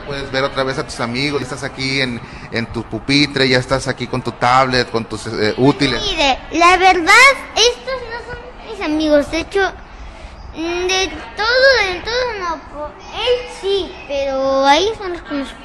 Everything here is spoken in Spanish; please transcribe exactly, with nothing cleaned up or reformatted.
puedes ver otra vez a tus amigos, ya estás aquí en, en tu pupitre, ya estás aquí con tu tablet, con tus eh, útiles. Mire, la verdad, estos no son mis amigos, de hecho, mm, de todo, de todo no, po- él sí, pero ahí son los que nos